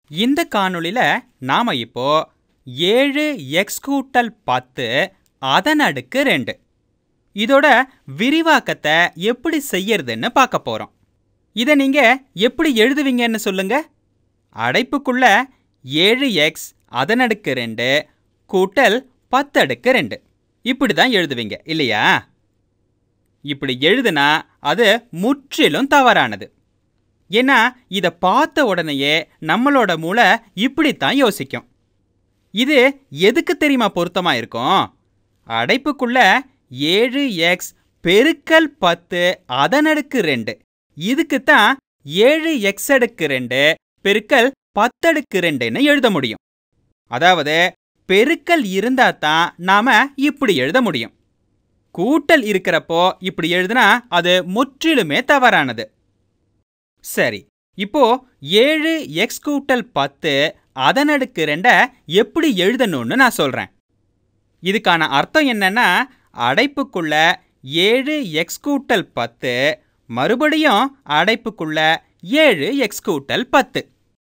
இந்த காணொளியில நாம இப்போ 7x கூட்டல் 10 அதன் அடுக்கு 2 இதோட விரிவாக்கத்தை எப்படி செய்யறதுன்னு பார்க்க போறோம். இதை நீங்க எப்படி எழுதுவீங்கன்னு சொல்லுங்க. அடைப்புக்குள்ள 7x அதன் அடுக்கு 2 கூட்டல் 10 அடுக்கு 2 இப்படி தான் எழுதுவீங்க இல்லையா? இப்படி எழுதுனா அது முற்றிலும் தவறானது. ஏன்னா இதை பார்த்த உடனேயே நம்மளோட மூளை இப்படித்தான் யோசிக்கும். இது எதுக்கு தெரியுமா பொருத்தமா இருக்கும்? அடைப்புக்குள்ள 7x பெருக்கல் 10 அதன் அடுக்கு 2 இதுக்குத்தான் 7x அடுக்கு 2 பெருக்கல் 10 அடுக்கு 2ன்னு எழுத முடியும். அதாவது பெருக்கல் இருந்தா தான் நாம இப்படி எழுத முடியும். கூட்டல் இருக்கிறப்போ இப்படி எழுதுனா அது முற்றிலுமே தவறானது. சரி, இப்போ 7x கூட்டல் 10 அதன் அடுக்கு 2 எப்படி எழுதணும்னு நான் சொல்றேன். இதுக்கான அர்த்தம் என்னன்னா, அடைப்புக்குள்ள 7x கூட்டல் 10 மறுபடியும் அடைப்புக்குள்ள 7x கூட்டல் 10.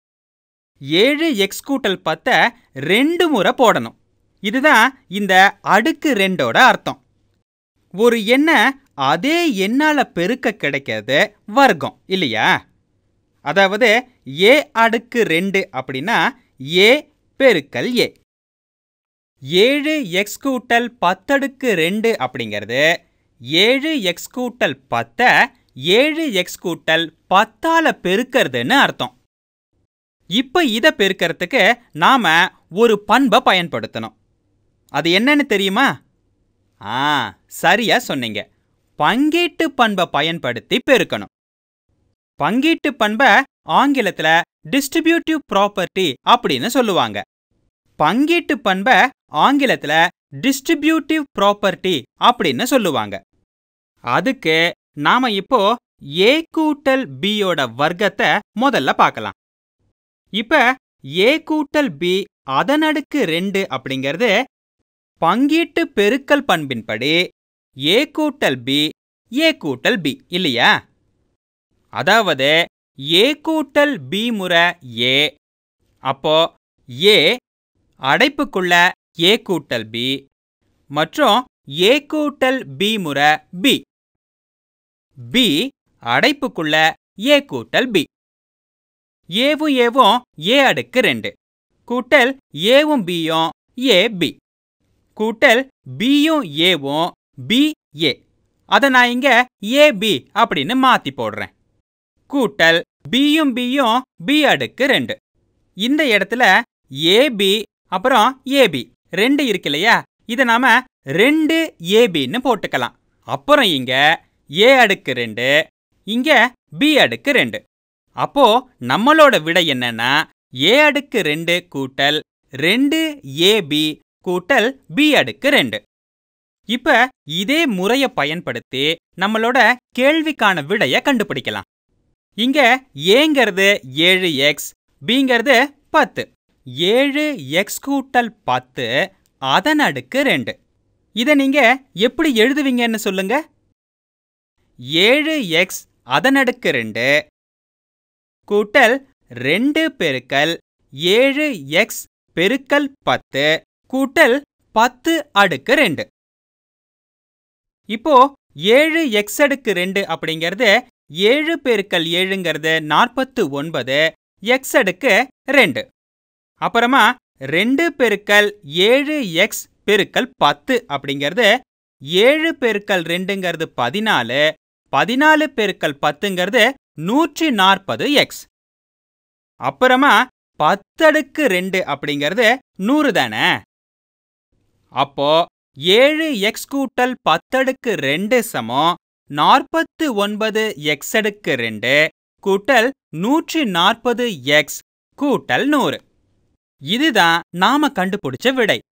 7x கூட்டல் 10 2 முறை போடணும். இதுதான் இந்த அடுக்கு 2ஓட அர்த்தம். ஒரு எண்ணை அதே எண்ணால பெருக்க கிடைக்கிறது வர்க்கம் இல்லையா? அதாவது a அடுக்கு 2 அப்படின்னா a பெருக்கல் a. 7x கூட்டல் 10 அடுக்கு 2 அப்படிங்கிறது 7x கூட்டல் 10 7x கூட்டல் 10ஆல பெருக்கிறதுன்னு அர்த்தம். இப்ப இதை பெருக்கிறதுக்கு நாம ஒரு பண்பை பயன்படுத்தணும். அது என்னன்னு தெரியுமா? சரியா சொன்னீங்க. பங்கீட்டு பண்பை பயன்படுத்தி பெருக்கணும். பங்கீட்டு பண்பை ஆங்கிலத்துல டிஸ்ட்ரிபியூட்டிவ் ப்ராப்பர்ட்டி அப்படின்னு சொல்லுவாங்க. பங்கீட்டு பண்பை ஆங்கிலத்துல டிஸ்ட்ரிபியூட்டிவ் ப்ராப்பர்ட்டி அப்படின்னு சொல்லுவாங்க. அதுக்கு நாம இப்போ a கூட்டல் bயோட வர்க்கத்தை முதல்ல பார்க்கலாம். இப்ப a கூட்டல் b அதன் அடுக்கு 2 அப்படிங்கிறது பங்கீட்டு பெருக்கல் பண்பின்படி a கூட்டல் b a கூட்டல் b இல்லையா? அதாவது a கூட்டல் b முறை a, அப்போ a அடைப்புக்குள்ள a கூட்டல் b மற்றும் a கூட்டல் b முறை b, b அடைப்புக்குள்ள a கூட்டல் b. ஏவும் ஏவும் a அடுக்கு 2 கூட்டல் ஏவும் bயும் ab கூட்டல் bயும் aவும் ba. அதை நான் இங்க ab அப்படின்னு மாத்தி போடுறேன். கூட்டல் bயும் bயும் b அடுக்கு 2. இந்த இடத்துல ab அப்புறம் ab 2 இருக்கு இல்லையா? இதை நாம 2abன்னு போட்டுக்கலாம். அப்புறம் இங்க a அடுக்கு 2 இங்க b அடுக்கு 2. அப்போ நம்மளோட விடை என்னன்னா a அடுக்கு 2 கூட்டல் 2ab கூட்டல் b அடுக்கு 2. இப்ப இதே முறையை பயன்படுத்தி நம்மளோட கேள்விக்கான விடைய கண்டுபிடிக்கலாம். இங்க ஏங்கிறது 7x, bங்கிறது 10. 7x கூட்டல் 10 அதன் அடுக்கு 2. இதை நீங்க எப்படி எழுதுவீங்கன்னு சொல்லுங்க. 7x அதன் அடுக்கு 2 கூட்டல் 2 பெருக்கல் 7x பெருக்கல் 10 கூட்டல் 10 அடுக்கு 2. இப்போ 7x அடுக்கு 2 அப்படிங்கிறது 7 பெருக்கல் 7ங்கிறது 49 x அடுக்கு 2. அப்புறமா 2 பெருக்கல் 7x பெருக்கல் 10 அப்படிங்கிறது 7 பெருக்கல் 2ங்கிறது 14, 14 பெருக்கல் 10ங்கிறது 140x. அப்புறமா 10 அடுக்கு 2 அப்படிங்கிறது 100 தானே? அப்போ 7x கூட்டல் 10 அடுக்கு 2 சமம் 49x அடுக்கு 2 கூட்டல் 140x கூட்டல் 100. இதுதான் நாம கண்டுபிடிச்ச விடை.